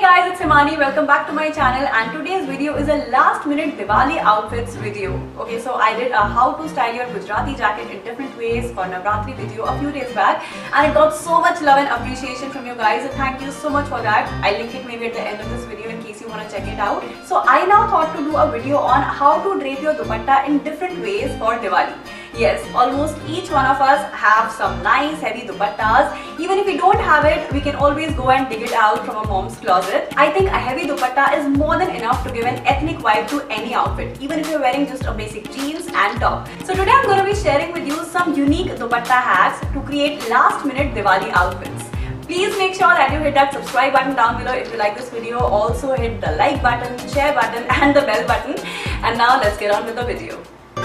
guys, it's Himani. Welcome back to my channel, and today's video is a last minute Diwali outfits video. Okay, so I did a how to style your Gujarati jacket in different ways for Navratri video a few days back, and it got so much love and appreciation from you guys, and thank you so much for that. I'll link it maybe at the end of this video in case you want to check it out. So I now thought to do a video on how to drape your dupatta in different ways for Diwali. Yes, almost each one of us have some nice heavy dupattas. Even if we don't have it, we can always go and dig it out from a mom's closet. I think a heavy dupatta is more than enough to give an ethnic vibe to any outfit, even if you're wearing just a basic jeans and top. So today I'm going to be sharing with you some unique dupatta hacks to create last minute Diwali outfits. Please make sure that you hit that subscribe button down below if you like this video. Also hit the like button, share button and the bell button. And now let's get on with the video.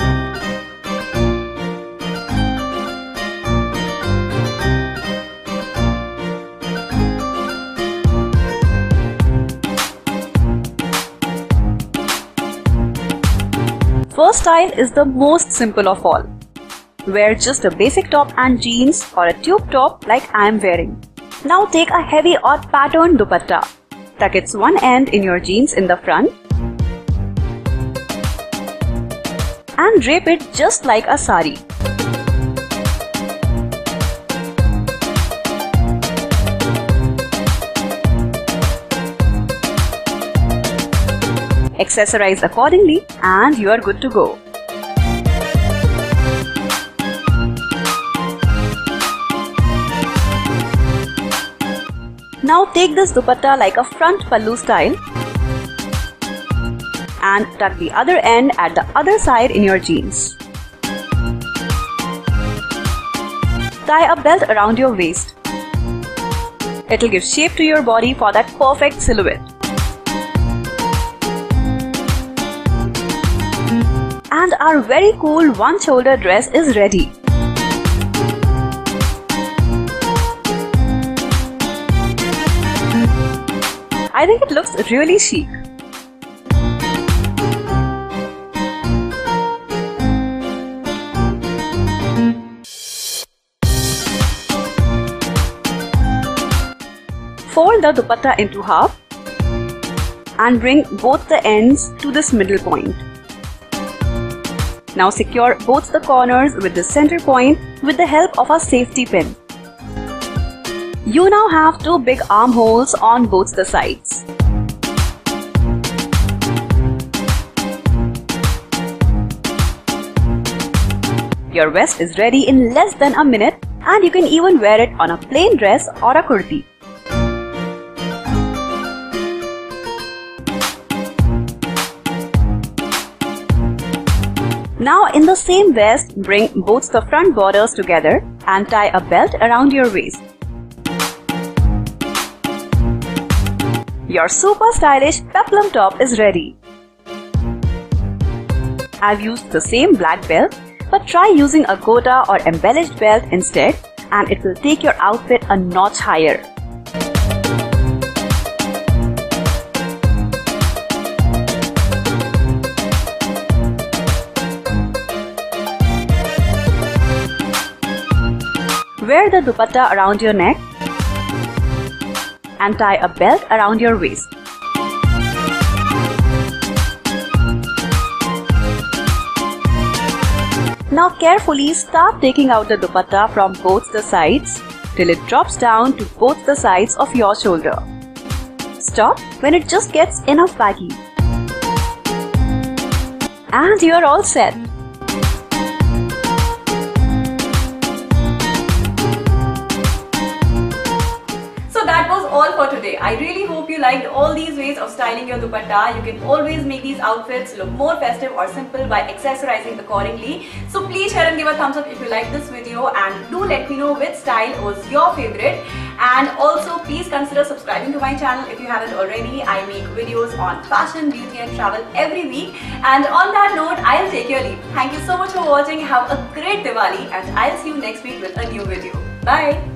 First style is the most simple of all. Wear just a basic top and jeans or a tube top like I am wearing. Now take a heavy or patterned dupatta. Tuck its one end in your jeans in the front and drape it just like a sari. Accessorize accordingly and you are good to go. Now take this dupatta like a front pallu style and tuck the other end at the other side in your jeans. Tie a belt around your waist. It'll give shape to your body for that perfect silhouette. And our very cool one-shoulder dress is ready. I think it looks really chic. Fold the dupatta into half and bring both the ends to this middle point. Now secure both the corners with the center point with the help of a safety pin. You now have two big armholes on both the sides. Your vest is ready in less than a minute, and you can even wear it on a plain dress or a kurti. Now in the same vest, bring both the front borders together and tie a belt around your waist. Your super stylish peplum top is ready. I've used the same black belt, but try using a gota or embellished belt instead, and it will take your outfit a notch higher. Wear the dupatta around your neck and tie a belt around your waist. Now carefully start taking out the dupatta from both the sides till it drops down to both the sides of your shoulder. Stop when it just gets enough baggy. And you are all set. That was all for today. I really hope you liked all these ways of styling your dupatta. You can always make these outfits look more festive or simple by accessorizing accordingly. So please share and give a thumbs up if you liked this video, and do let me know which style was your favorite. And also please consider subscribing to my channel if you haven't already. I make videos on fashion, beauty and travel every week. And on that note, I'll take your leave. Thank you so much for watching. Have a great Diwali, and I'll see you next week with a new video. Bye!